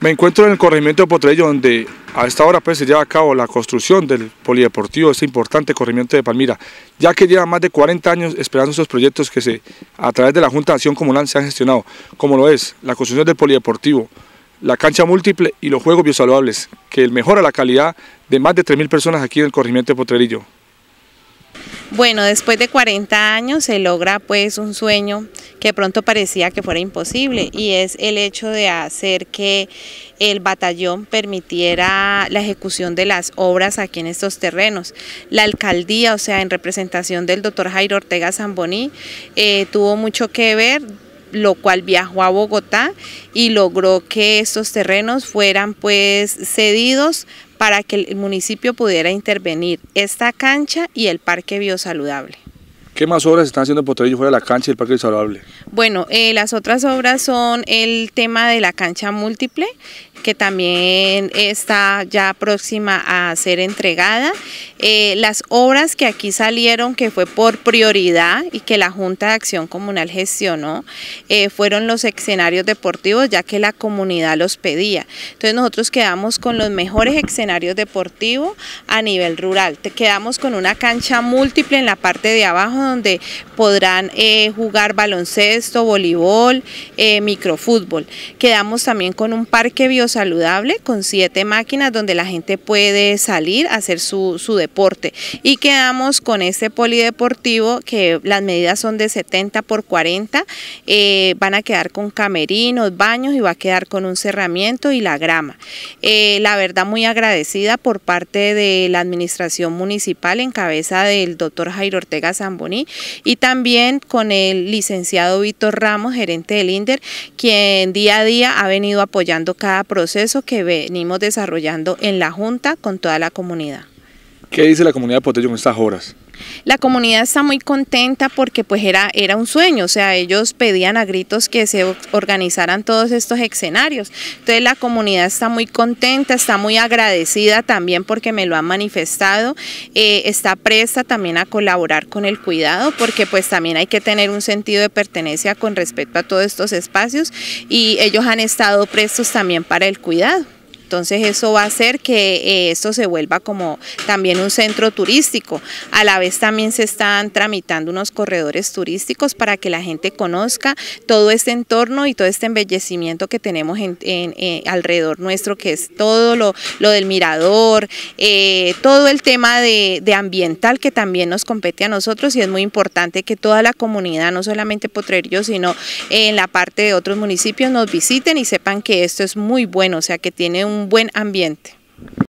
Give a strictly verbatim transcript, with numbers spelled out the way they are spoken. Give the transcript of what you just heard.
Me encuentro en el corregimiento de Potrerillo, donde a esta hora pues, se lleva a cabo la construcción del polideportivo, este importante corregimiento de Palmira, ya que lleva más de cuarenta años esperando estos proyectos que se, a través de la Junta de Acción Comunal se han gestionado, como lo es la construcción del polideportivo, la cancha múltiple y los juegos biosaludables, que mejora la calidad de más de tres mil personas aquí en el corregimiento de Potrerillo. Bueno, después de cuarenta años se logra pues un sueño que pronto parecía que fuera imposible, y es el hecho de hacer que el batallón permitiera la ejecución de las obras aquí en estos terrenos. La alcaldía, o sea, en representación del doctor Jairo Ortega Zamboní, eh, tuvo mucho que ver, lo cual viajó a Bogotá y logró que estos terrenos fueran pues cedidos para que el municipio pudiera intervenir esta cancha y el parque biosaludable. ¿Qué más obras están haciendo en Potrerillo fuera de la cancha y el parque biosaludable? Bueno, eh, las otras obras son el tema de la cancha múltiple, que también está ya próxima a ser entregada. Eh, las obras que aquí salieron, que fue por prioridad y que la Junta de Acción Comunal gestionó, eh, fueron los escenarios deportivos, ya que la comunidad los pedía. Entonces nosotros quedamos con los mejores escenarios deportivos a nivel rural. Te quedamos con una cancha múltiple en la parte de abajo, donde podrán eh, jugar baloncesto, voleibol, eh, microfútbol. Quedamos también con un parque biosaludable con siete máquinas donde la gente puede salir a hacer su, su deporte, y quedamos con este polideportivo que las medidas son de setenta por cuarenta, eh, van a quedar con camerinos, baños, y va a quedar con un cerramiento y la grama. Eh, la verdad, muy agradecida por parte de la administración municipal en cabeza del doctor Jairo Ortega Zamboní, y también con el licenciado Víctor Ramos, gerente del INDER, quien día a día ha venido apoyando cada proceso que venimos desarrollando en la Junta con toda la comunidad. ¿Qué dice la comunidad de Potrerillo en estas horas? La comunidad está muy contenta porque pues era, era un sueño, o sea, ellos pedían a gritos que se organizaran todos estos escenarios. Entonces la comunidad está muy contenta, está muy agradecida también porque me lo han manifestado, eh, está presta también a colaborar con el cuidado, porque pues también hay que tener un sentido de pertenencia con respecto a todos estos espacios, y ellos han estado prestos también para el cuidado. Entonces eso va a hacer que eh, esto se vuelva como también un centro turístico. A la vez también se están tramitando unos corredores turísticos para que la gente conozca todo este entorno y todo este embellecimiento que tenemos en, en, en, alrededor nuestro, que es todo lo, lo del mirador, eh, todo el tema de, de ambiental que también nos compete a nosotros, y es muy importante que toda la comunidad, no solamente Potrerillo, sino en la parte de otros municipios, nos visiten y sepan que esto es muy bueno, o sea que tiene un buen ambiente.